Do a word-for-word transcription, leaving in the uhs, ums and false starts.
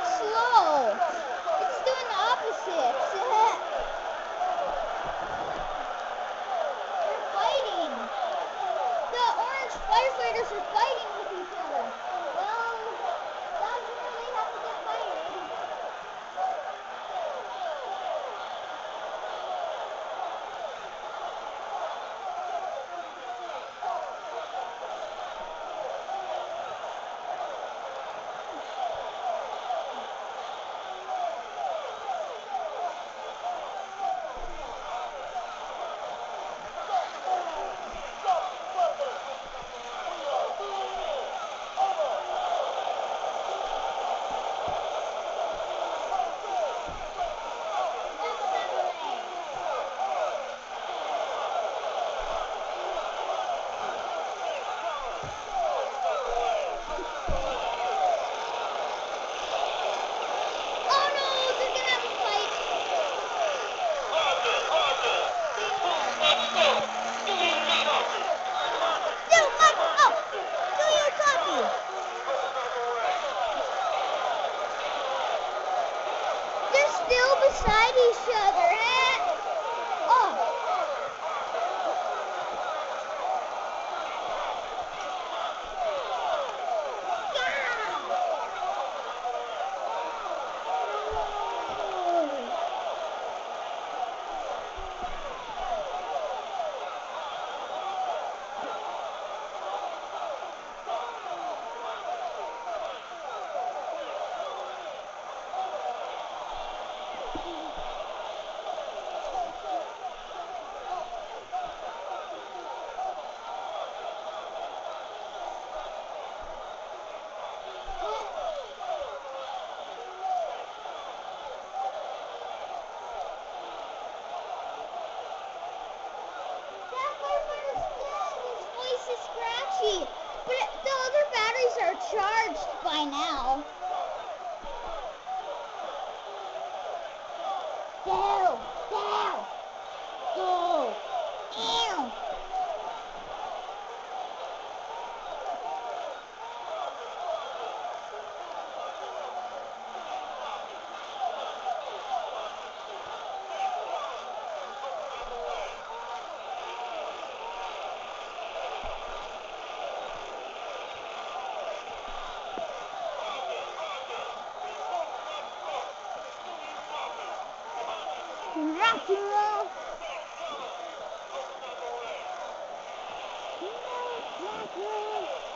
it's slow. It's doing the opposite. They're fighting. The orange firefighters are fighting with each other. Well, that's where they have to get fired. Beside each other, eh? Oh. But the other batteries are charged by now. Go! Go! Go! Ew! Rock and roll. Rock and roll.